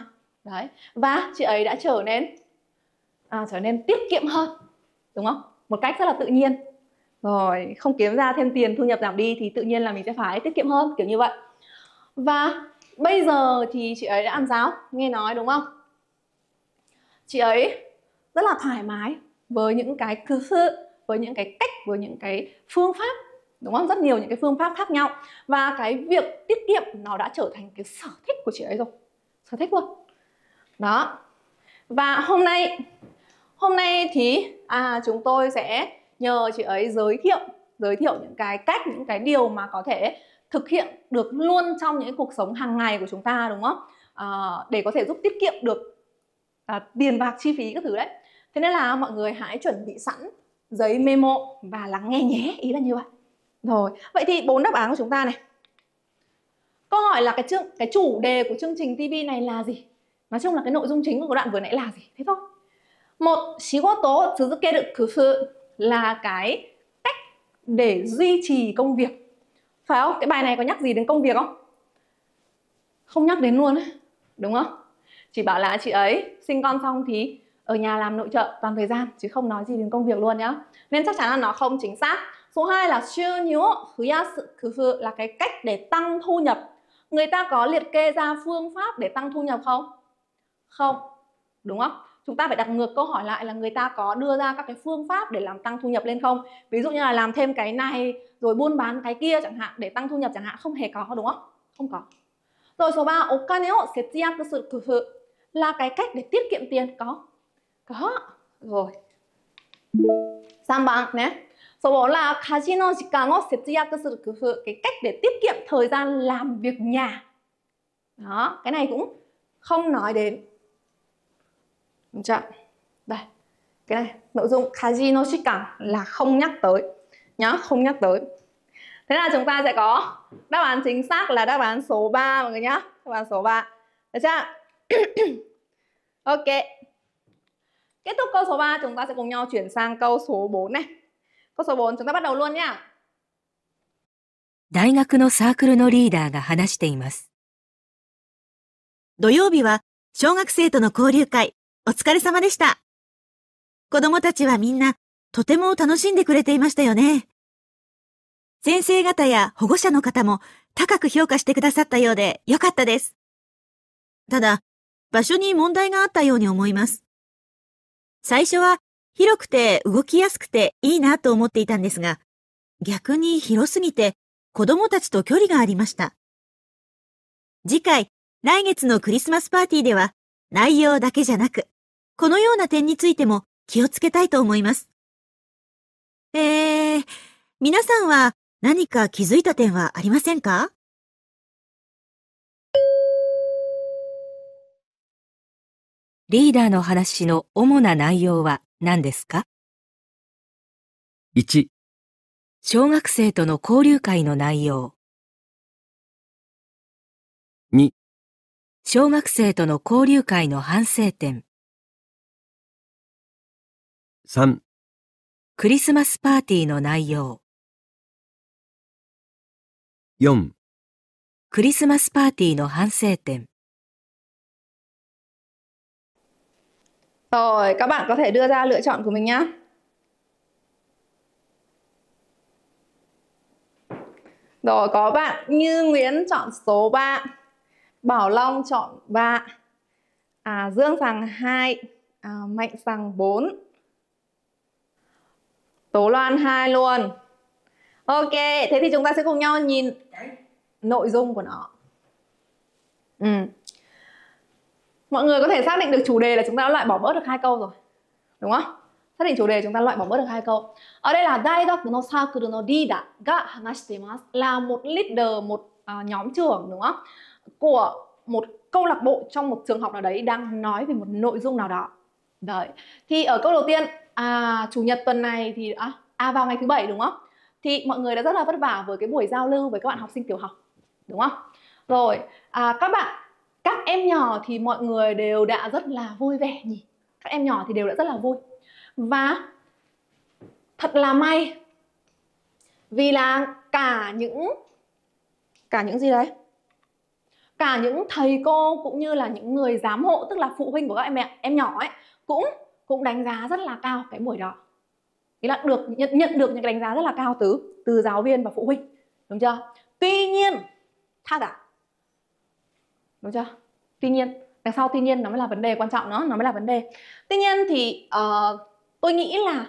S1: Đấy. Và chị ấy đã trở nên tiết kiệm hơn, đúng không? Một cách rất là tự nhiên. Rồi, không kiếm ra thêm tiền, thu nhập giảm đi thì tự nhiên là mình sẽ phải tiết kiệm hơn, kiểu như vậy. Và bây giờ thì chị ấy đã ăn giáo, nghe nói đúng không? Chị ấy rất là thoải mái với những cái cư xử, với những cái cách, với những cái phương pháp, đúng không? Rất nhiều những cái phương pháp khác nhau. Và cái việc tiết kiệm nó đã trở thành cái sở thích của chị ấy rồi. Sở thích luôn. Đó. Và hôm nay thì chúng tôi sẽ nhờ chị ấy giới thiệu những cái cách, những cái điều mà có thể thực hiện được luôn trong những cuộc sống hàng ngày của chúng ta, đúng không? Để có thể giúp tiết kiệm được tiền bạc, chi phí các thứ đấy. Thế nên là mọi người hãy chuẩn bị sẵn giấy memo và lắng nghe nhé, ý là như vậy. Rồi, vậy thì 4 đáp án của chúng ta này. Câu hỏi là cái chủ đề của chương trình TV này là gì? Nói chung là cái nội dung chính của đoạn vừa nãy là gì? Thế thôi. Một, shigoto tsuzukeru kufu là cái cách để duy trì công việc. Phải không? Cái bài này có nhắc gì đến công việc không? Không nhắc đến luôn ấy, đúng không? Chỉ bảo là chị ấy sinh con xong thì ở nhà làm nội trợ toàn thời gian, chứ không nói gì đến công việc luôn nhá. Nên chắc chắn là nó không chính xác. Số 2 là shūnyū fuyasu kufu là cái cách để tăng thu nhập. Người ta có liệt kê ra phương pháp để tăng thu nhập không? Không, đúng không? Chúng ta phải đặt ngược câu hỏi lại là người ta có đưa ra các cái phương pháp để làm tăng thu nhập lên không? Ví dụ như là làm thêm cái này rồi buôn bán cái kia chẳng hạn để tăng thu nhập chẳng hạn, không hề có, đúng không? Không có. Rồi số 3, okane o setsuyaku suru kufu là cái cách để tiết kiệm tiền, có. Rồi. 3番nhé. Số 4 là kaji no jikan o setsuyaku suru kufu, cái cách để tiết kiệm thời gian làm việc nhà. Đó, cái này cũng không nói đến. Được chưa? Đây. Cái này, nội dung kaji no jikan là không nhắc tới nhá, không nhắc tới. Thế là chúng ta sẽ có đáp án chính xác là đáp án số 3 mọi người nhá. Đáp án số 3. Được chưa? Ok. Kết thúc câu số 3, chúng ta sẽ cùng nhau chuyển sang câu số 4 này. Câu số 4 chúng ta bắt đầu luôn nhá.
S2: 大学のサークルのリーダーが話しています。
S4: 土曜日は小学生との交流会、お疲れ様でした。子供たちはみんなとても楽しんでくれていましたよね。先生方や保護者の方も高く評価してくださったようでよかったです。ただ、場所に問題があったように思います。最初は広くて動きやすくていいなと思っていたんですが、逆に広すぎて子供たちと距離がありました。次回、来月のクリスマスパーティーでは内容だけじゃなく、このような点についても気をつけたいと思います。皆さんは何か気づいた点はありませんか？
S2: リーダーの話の主な内容は何ですか？
S5: 1、
S2: 小学生との交流会の内容。
S5: 2、
S2: 小学生との交流会の反省点。
S5: 3、
S2: クリスマスパーティーの内容。
S5: 4、
S2: クリスマスパーティーの反省点。
S1: Rồi, các bạn có thể đưa ra lựa chọn của mình nhá. Rồi, có bạn Như Nguyễn chọn số 3, Bảo Long chọn 3, Dương Sàng 2, Mạnh Sàng 4, Tố Loan 2 luôn. Ok, thế thì chúng ta sẽ cùng nhau nhìn nội dung của nó. Mọi người có thể xác định được chủ đề là chúng ta đã loại bỏ bớt được 2 câu rồi, đúng không? Xác định chủ đề chúng ta loại bỏ bớt được 2 câu. Ở đây là Daigaku no sakuru no leader ga hanashitemasu là một leader, một nhóm trưởng, đúng không? Của một câu lạc bộ trong một trường học nào đấy đang nói về một nội dung nào đó. Đấy. Thì ở câu đầu tiên, chủ nhật tuần này thì vào ngày thứ 7, đúng không? Thì mọi người đã rất là vất vả với cái buổi giao lưu với các bạn học sinh tiểu học, đúng không? Rồi, các em nhỏ thì mọi người đều đã rất là vui vẻ nhỉ? Các em nhỏ thì đều đã rất là vui. Và thật là may vì là cả những gì đấy? cả những thầy cô cũng như là những người giám hộ, tức là phụ huynh của các em nhỏ ấy, cũng đánh giá rất là cao cái buổi đó. Ý là nhận được những cái đánh giá rất là cao từ giáo viên và phụ huynh, đúng chưa? Tuy nhiên, đúng chưa? Tuy nhiên, đằng sau tuy nhiên nó mới là vấn đề quan trọng, nó mới là vấn đề. Tuy nhiên thì tôi nghĩ là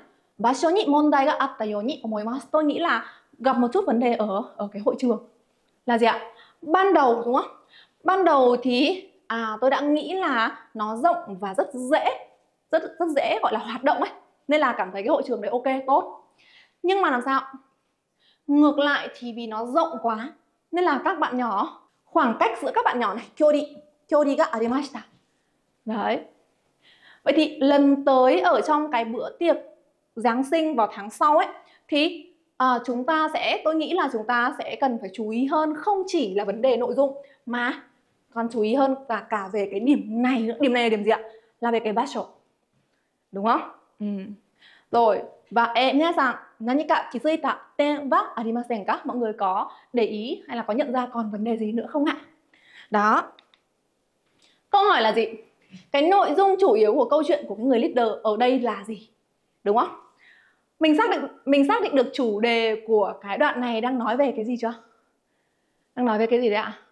S1: tôi nghĩ là gặp một chút vấn đề ở cái hội trường là gì ạ? Ban đầu, đúng không? Ban đầu thì tôi đã nghĩ là nó rộng và rất dễ gọi là hoạt động ấy, nên là cảm thấy cái hội trường đấy ok, tốt. Nhưng mà làm sao? Ngược lại thì vì nó rộng quá nên là các bạn nhỏ, khoảng cách giữa các bạn nhỏ này, kyori ga arimashita. Đấy. Vậy thì lần tới ở trong cái bữa tiệc Giáng sinh vào tháng sau ấy thì tôi nghĩ là chúng ta sẽ cần phải chú ý hơn, không chỉ là vấn đề nội dung mà còn chú ý hơn cả về cái điểm này nữa. Điểm này là điểm gì ạ? Là về cái battle. Đúng không? Rồi, và em nhé rằng nanika kizuita ten wa arimasen ka? Mọi người có để ý hay là có nhận ra còn vấn đề gì nữa không ạ? Đó. Câu hỏi là gì? Cái nội dung chủ yếu của câu chuyện của cái người leader ở đây là gì? Đúng không? Mình xác định được chủ đề của cái đoạn này đang nói về cái gì chưa? Đang nói về cái gì đấy ạ?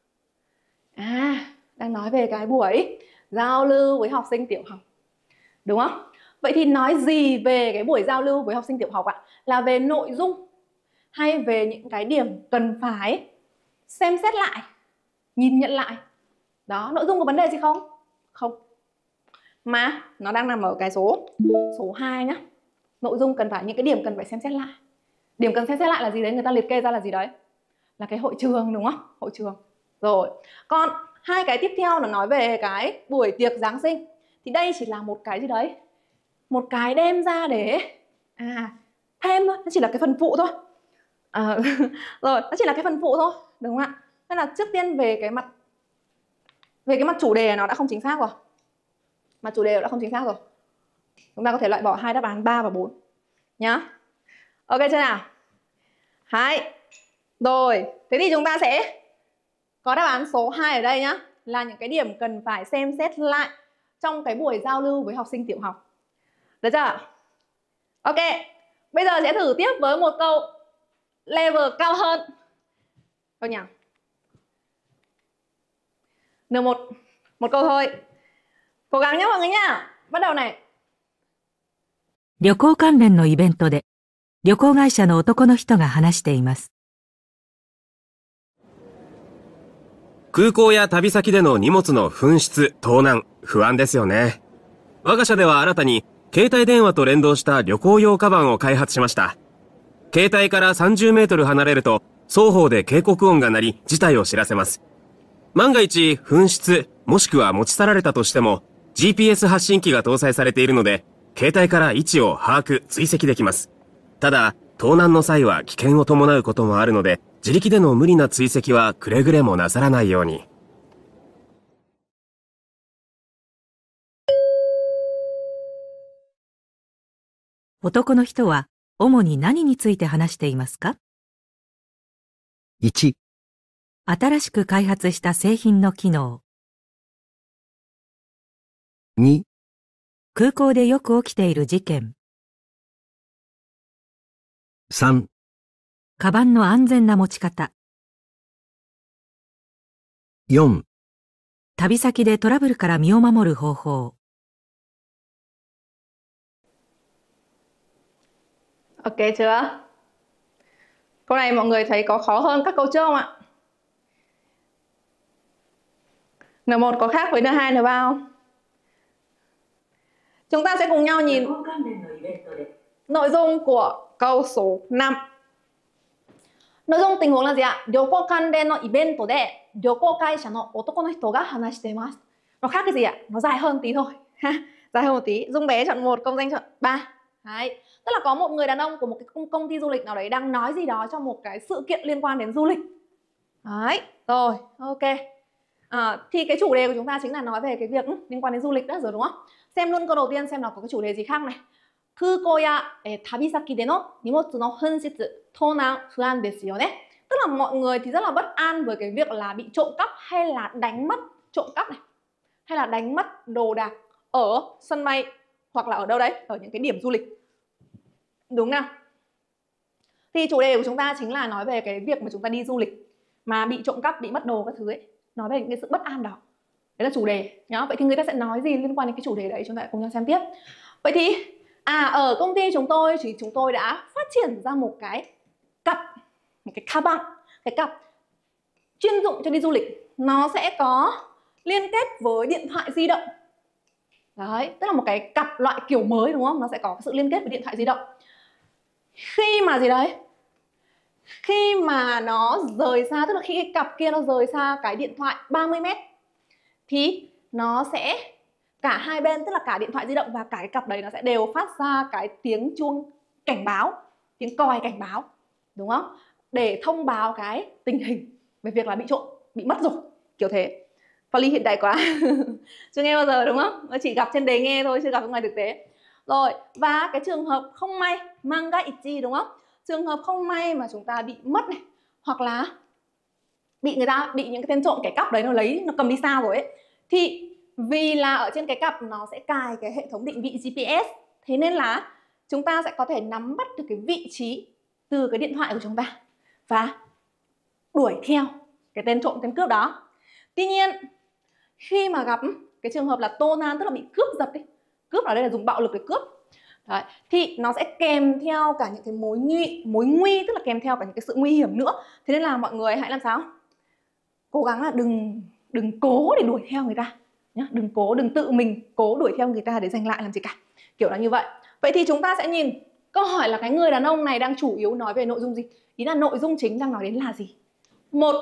S1: Đang nói về cái buổi giao lưu với học sinh tiểu học. Đúng không? Vậy thì nói gì về cái buổi giao lưu với học sinh tiểu học ạ? Là về nội dung hay về những cái điểm cần phải xem xét lại, nhìn nhận lại? Đó, nội dung có vấn đề gì không? Không. Mà nó đang nằm ở cái số 2 nhá. Nội dung cần phải, những cái điểm cần phải xem xét lại. Điểm cần xem xét lại là gì đấy? Người ta liệt kê ra là gì đấy? Là cái hội trường, đúng không? Hội trường. Rồi. Còn hai cái tiếp theo là nói về cái buổi tiệc Giáng sinh. Thì đây chỉ là một cái gì đấy, một cái đem ra để thêm thôi, nó chỉ là cái phần phụ thôi. Rồi, nó chỉ là cái phần phụ thôi, đúng không ạ? Nên là trước tiên về cái mặt chủ đề nó đã không chính xác rồi. Mặt chủ đề đã không chính xác rồi. Chúng ta có thể loại bỏ hai đáp án 3 và 4 nhá. Ok chưa nào? Hai. Rồi, thế thì chúng ta sẽ có đáp án số 2 ở đây nhá, là những cái điểm cần phải xem xét lại trong cái buổi giao lưu với học sinh tiểu học. Được chưa? Ok, bây giờ sẽ thử tiếp với một câu level cao hơn. Câu nhỉ? Một câu thôi. Cố gắng nhé mọi người nhá. Bắt đầu này.
S2: 旅行関連のイベントで、旅行会社の男の人が話しています。
S6: 空港や旅先での荷物の紛失、盗難、不安ですよね。我が社では新たに携帯電話と連動した旅行用カバンを開発しました。携帯から30メートル離れると双方で警告音が鳴り事態を知らせます。万が一紛失もしくは持ち去られたとしても GPS 発信機が搭載されているので携帯から位置を把握、追跡できます。ただ、盗難の際は危険を伴うこともあるので自力での無理な追跡はくれぐれもなさらないように。
S2: 男の人は主に何について話していますか？
S3: 1、
S2: 新しく開発した製品の機能。
S3: 2、
S2: 空港でよく起きている事件。
S3: 3、
S2: カバンの安全な持ち方。
S3: 4、
S2: 旅先でトラブルから身を守る方法。
S1: Ok chưa? Câu này mọi người thấy có khó hơn các câu trước không ạ? N1 có khác với N2, N3 không? Chúng ta sẽ cùng nhau nhìn nội dung của câu số 5. Nội dung tình huống là gì ạ? 旅行関連のイベントで旅行会社の男の人が話しています. Nó khác cái gì ạ? Nó dài hơn tí thôi. Dài hơn một tí. Dung bé chọn 1, Công Danh chọn 3. Đấy. Tức là có một người đàn ông của một cái công ty du lịch nào đấy đang nói gì đó trong một cái sự kiện liên quan đến du lịch. Đấy. Rồi, ok. Thì cái chủ đề của chúng ta chính là nói về cái việc liên quan đến du lịch đó rồi đúng không? Xem luôn câu đầu tiên xem nó có cái chủ đề gì khác này. 空港や旅先での荷物の紛失、盗難、不安ですよね。 Tức là mọi người thì rất là bất an với cái việc là bị trộm cắp hay là đánh mất trộm cắp này, hay là đánh mất đồ đạc ở sân bay hoặc là ở đâu đấy, ở những cái điểm du lịch. Đúng nào? Thì chủ đề của chúng ta chính là nói về cái việc mà chúng ta đi du lịch mà bị trộm cắp, bị mất đồ các thứ ấy. Nói về những cái sự bất an đó. Đấy là chủ đề nhá. Vậy thì người ta sẽ nói gì liên quan đến cái chủ đề đấy, chúng ta cùng nhau xem tiếp. Vậy thì ở công ty chúng tôi thì chúng tôi đã phát triển ra một cái cặp, một cái kaban, cái cặp chuyên dụng cho đi du lịch. Nó sẽ có liên kết với điện thoại di động. Đấy, tức là một cái cặp loại kiểu mới đúng không? Nó sẽ có sự liên kết với điện thoại di động. Khi mà gì đấy? Khi mà nó rời xa, tức là khi cái cặp kia nó rời xa cái điện thoại 30 mét thì nó sẽ cả hai bên, tức là cả điện thoại di động và cả cái cặp đấy nó sẽ đều phát ra cái tiếng chuông cảnh báo, tiếng còi cảnh báo, đúng không? Để thông báo cái tình hình về việc là bị trộm, bị mất rồi, kiểu thế. Poly hiện đại quá. Chưa nghe bao giờ đúng không? Nó chỉ gặp trên đề nghe thôi, chưa gặp ở ngoài thực tế. Rồi, và cái trường hợp không may, manga ichi đúng không? Trường hợp không may mà chúng ta bị mất này, hoặc là bị những cái tên trộm, kẻ cắp đấy nó cầm đi xa rồi ấy, thì vì là ở trên cái cặp nó sẽ cài cái hệ thống định vị GPS, thế nên là chúng ta sẽ có thể nắm bắt được cái vị trí từ cái điện thoại của chúng ta và đuổi theo cái tên trộm, tên cướp đó. Tuy nhiên khi mà gặp cái trường hợp là tonan, tức là bị cướp giật ấy, cướp ở đây là dùng bạo lực để cướp đấy, thì nó sẽ kèm theo cả những cái mối nguy, tức là kèm theo cả những cái sự nguy hiểm nữa. Thế nên là mọi người hãy làm sao? Cố gắng là đừng cố để đuổi theo người ta nhá, đừng tự mình cố đuổi theo người ta để giành lại làm gì cả, kiểu là như vậy. Vậy thì chúng ta sẽ nhìn câu hỏi là cái người đàn ông này đang chủ yếu nói về nội dung gì? Ý là nội dung chính đang nói đến là gì? Một,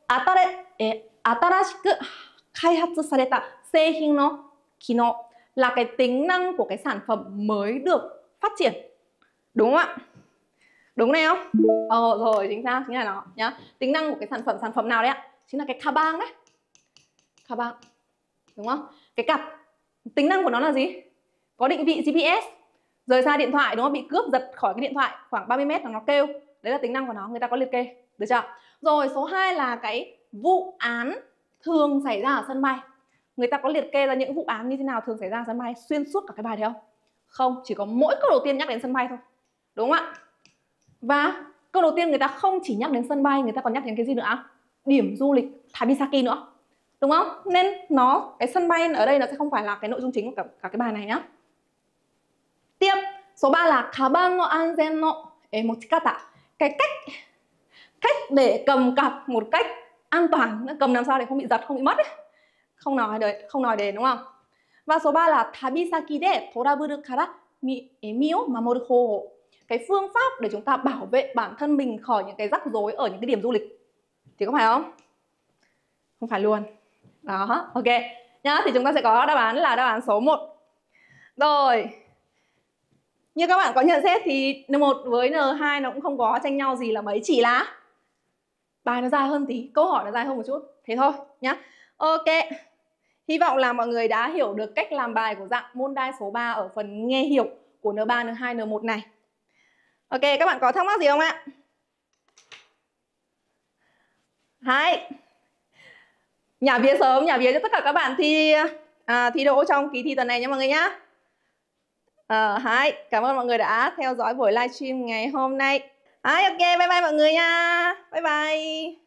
S1: atarashiku kaihatsu sareta seihin no kino, là cái tính năng của cái sản phẩm mới được phát triển. Đúng không ạ? Đúng này không? Rồi, chính xác, chính là nó nhá. Tính năng của cái sản phẩm nào đấy ạ? Chính là cái kaban đấy. Kaban. Đúng không? Cái cặp. Tính năng của nó là gì? Có định vị GPS. Rời xa điện thoại đúng không? Bị cướp giật khỏi cái điện thoại khoảng 30 mét là nó kêu. Đấy là tính năng của nó, người ta có liệt kê. Được chưa? Rồi, số 2 là cái vụ án thường xảy ra ở sân bay. Người ta có liệt kê ra những vụ án như thế nào thường xảy ra ở sân bay xuyên suốt cả cái bài đấy không? Không, chỉ có mỗi câu đầu tiên nhắc đến sân bay thôi. Đúng không ạ? Và câu đầu tiên người ta không chỉ nhắc đến sân bay, người ta còn nhắc đến cái gì nữa ạ? Điểm du lịch Tabisaki nữa. Đúng không? Nên cái sân bay ở đây nó sẽ không phải là cái nội dung chính của cả cái bài này nhá. Tiếp, số 3 là kaban no anzen no mochikata. Cái cách để cầm cặp một cách an toàn, cầm làm sao để không bị giật, không bị mất ấy. Không nói đến đúng không? Và số 3 là tabisaki de toraburu kara mi o mamoru hou. Cái phương pháp để chúng ta bảo vệ bản thân mình khỏi những cái rắc rối ở những cái điểm du lịch. Thì có phải không? Không phải luôn. Đó, ok. Nhá, thì chúng ta sẽ có đáp án là đáp án số 1. Rồi. Như các bạn có nhận xét thì N1 với N2 nó cũng không có tranh nhau gì là mấy, chỉ là bài nó dài hơn tí, câu hỏi nó dài hơn một chút. Thế thôi nhá. Ok. Hy vọng là mọi người đã hiểu được cách làm bài của dạng môn đai số 3 ở phần nghe hiểu của N3, N2, N1 này. Ok, các bạn có thắc mắc gì không ạ? Hai. Nhả vía sớm, nhả vía cho tất cả các bạn thi đỗ trong kỳ thi tuần này nha mọi người nhá. Hai. Cảm ơn mọi người đã theo dõi buổi livestream ngày hôm nay. Ok, bye bye mọi người nha. Bye bye.